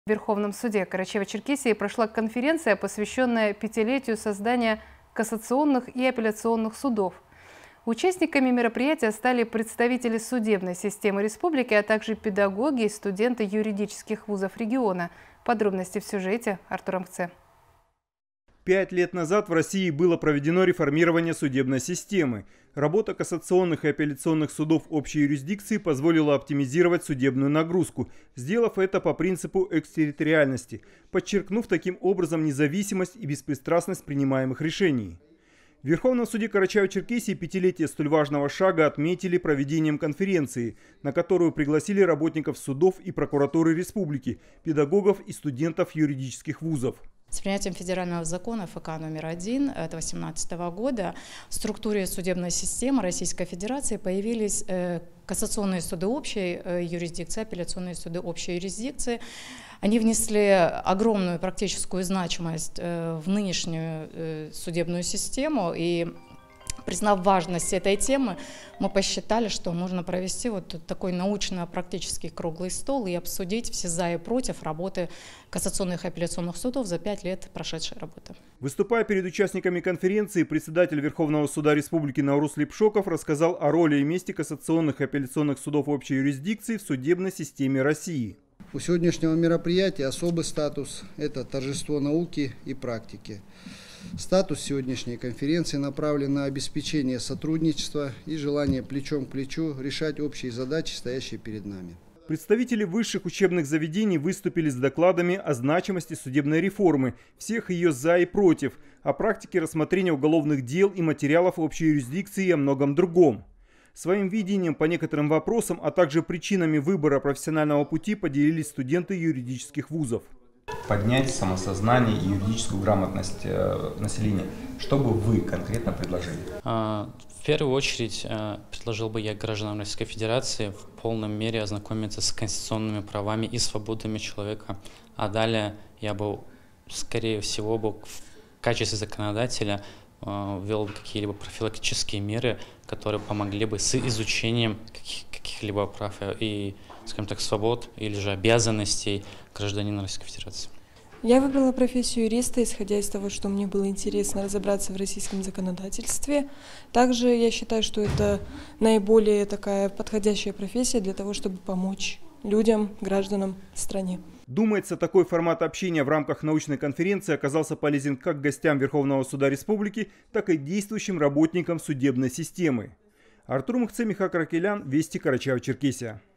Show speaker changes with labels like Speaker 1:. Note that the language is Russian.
Speaker 1: В Верховном суде Карачаево-Черкесии прошла конференция, посвященная 5-летию создания кассационных и апелляционных судов. Участниками мероприятия стали представители судебной системы республики, а также педагоги и студенты юридических вузов региона. Подробности в сюжете Артур Амхце.
Speaker 2: 5 лет назад в России было проведено реформирование судебной системы. Работа кассационных и апелляционных судов общей юрисдикции позволила оптимизировать судебную нагрузку, сделав это по принципу экстерриториальности, подчеркнув таким образом независимость и беспристрастность принимаемых решений. В Верховном суде Карачаево-Черкесии 5-летие столь важного шага отметили проведением конференции, на которую пригласили работников судов и прокуратуры республики, педагогов и студентов юридических вузов.
Speaker 3: С принятием федерального закона ФК номер 1 этого 2017 года в структуре судебной системы Российской Федерации появились кассационные суды общей юрисдикции, апелляционные суды общей юрисдикции. Они внесли огромную практическую значимость в нынешнюю судебную систему, и признав важность этой темы, мы посчитали, что нужно провести вот такой научно-практический круглый стол и обсудить все за и против работы кассационных и апелляционных судов за 5 лет прошедшей работы.
Speaker 2: Выступая перед участниками конференции, председатель Верховного суда Республики Наурус Липшоков рассказал о роли и месте кассационных и апелляционных судов общей юрисдикции в судебной системе России.
Speaker 4: У сегодняшнего мероприятия особый статус – это торжество науки и практики. Статус сегодняшней конференции направлен на обеспечение сотрудничества и желание плечом к плечу решать общие задачи, стоящие перед нами.
Speaker 2: Представители высших учебных заведений выступили с докладами о значимости судебной реформы, всех ее за и против, о практике рассмотрения уголовных дел и материалов общей юрисдикции и о многом другом. Своим видением по некоторым вопросам, а также причинами выбора профессионального пути поделились студенты юридических вузов.
Speaker 5: Поднять самосознание и юридическую грамотность населения. Что бы вы конкретно предложили?
Speaker 6: В первую очередь предложил бы я гражданам Российской Федерации в полном мере ознакомиться с конституционными правами и свободами человека. А далее я бы, скорее всего, в качестве законодателя ввел бы какие-либо профилактические меры, которые помогли бы с изучением каких-либо прав и, скажем так, свобод или же обязанностей гражданина Российской Федерации.
Speaker 7: Я выбрала профессию юриста, исходя из того, что мне было интересно разобраться в российском законодательстве. Также я считаю, что это наиболее такая подходящая профессия для того, чтобы помочь людям, гражданам стране.
Speaker 2: Думается, такой формат общения в рамках научной конференции оказался полезен как гостям Верховного суда Республики, так и действующим работникам судебной системы. Артур Амхце, Михаил Каракелян, Вести, Карачаево-Черкесия.